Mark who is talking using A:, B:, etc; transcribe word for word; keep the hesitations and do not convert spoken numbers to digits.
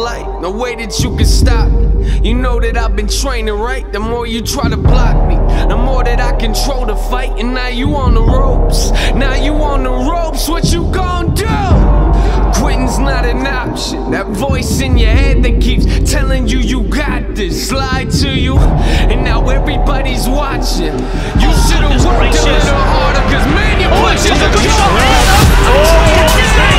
A: light, no way that you can stop me. You know that I've been training, right? The more you try to block me, the more that I control the fight. And now you on the ropes, now you on the ropes. What you gon' do? Quitting's not an option. That voice in your head that keeps telling you you got this slide to you, and now everybody's watching. You should've worked a little harder, cause man, your punches are going.